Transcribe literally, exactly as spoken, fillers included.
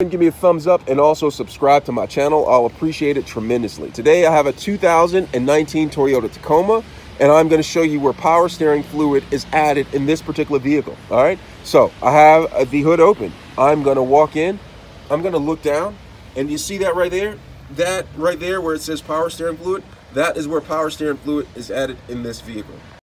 Give me a thumbs up and also subscribe to my channel. I'll appreciate it tremendously. Today I have a two thousand nineteen Toyota Tacoma, and I'm going to show you where power steering fluid is added in this particular vehicle. All right, so I have the hood open. I'm going to walk in. I'm going to look down, and you see that right there? That right there where it says power steering fluid, that is where power steering fluid is added in this vehicle.